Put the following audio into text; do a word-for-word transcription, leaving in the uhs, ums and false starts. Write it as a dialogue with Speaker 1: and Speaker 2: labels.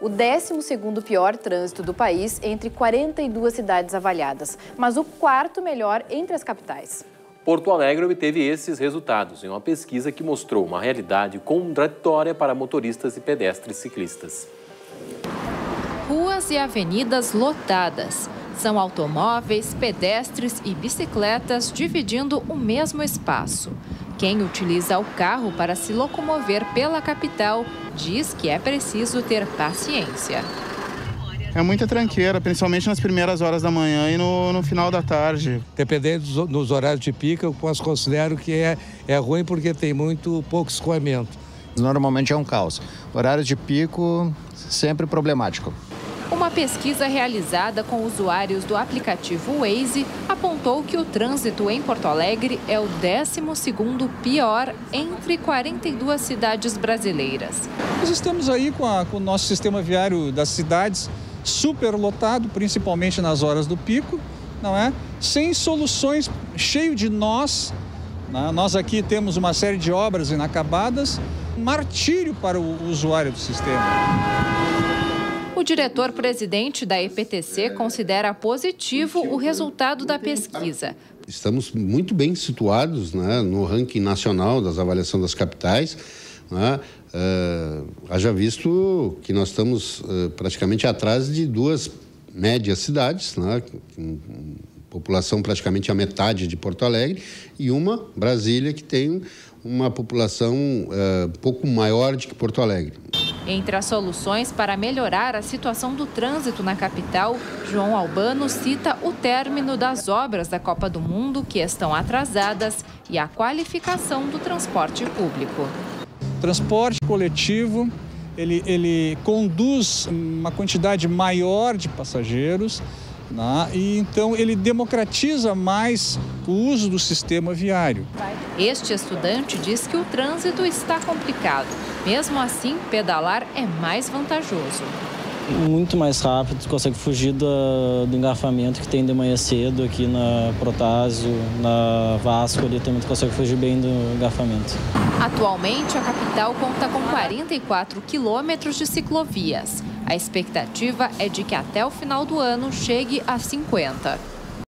Speaker 1: o décimo segundo pior trânsito do país entre quarenta e duas cidades avaliadas, mas o quarto melhor entre as capitais.
Speaker 2: Porto Alegre obteve esses resultados em uma pesquisa que mostrou uma realidade contraditória para motoristas e pedestres ciclistas.
Speaker 3: Ruas e avenidas lotadas. São automóveis, pedestres e bicicletas dividindo o mesmo espaço. Quem utiliza o carro para se locomover pela capital diz que é preciso ter paciência.
Speaker 4: É muita tranqueira, principalmente nas primeiras horas da manhã e no, no final da tarde.
Speaker 5: Dependendo dos nos horários de pico, eu posso considero que é, é ruim porque tem muito pouco escoamento.
Speaker 6: Normalmente é um caos. Horário de pico, sempre problemático.
Speaker 3: Uma pesquisa realizada com usuários do aplicativo Waze apontou que o trânsito em Porto Alegre é o décimo segundo pior entre quarenta e duas cidades brasileiras.
Speaker 7: Nós estamos aí com, a, com o nosso sistema viário das cidades superlotado, principalmente nas horas do pico, não é? Sem soluções, cheio de nós. Né? Nós aqui temos uma série de obras inacabadas, um martírio para o usuário do sistema.
Speaker 3: O diretor-presidente da E P T C considera positivo o resultado da pesquisa.
Speaker 8: Estamos muito bem situados, né, no ranking nacional das avaliações das capitais, né, uh, haja visto que nós estamos uh, praticamente atrás de duas médias cidades, né, com população praticamente a metade de Porto Alegre, e uma, Brasília, que tem uma população uh, pouco maior do que Porto Alegre.
Speaker 3: Entre as soluções para melhorar a situação do trânsito na capital, João Albano cita o término das obras da Copa do Mundo, que estão atrasadas, e a qualificação do transporte público.
Speaker 7: Transporte coletivo, ele, ele conduz uma quantidade maior de passageiros, né? E então ele democratiza mais o uso do sistema viário.
Speaker 3: Este estudante diz que o trânsito está complicado. Mesmo assim, pedalar é mais vantajoso.
Speaker 9: Muito mais rápido, tu consegue fugir do, do engarrafamento que tem de manhã cedo aqui na Protásio, na Vasco, ali também tu consegue fugir bem do engarrafamento.
Speaker 3: Atualmente, a capital conta com quarenta e quatro quilômetros de ciclovias. A expectativa é de que até o final do ano chegue a cinquenta.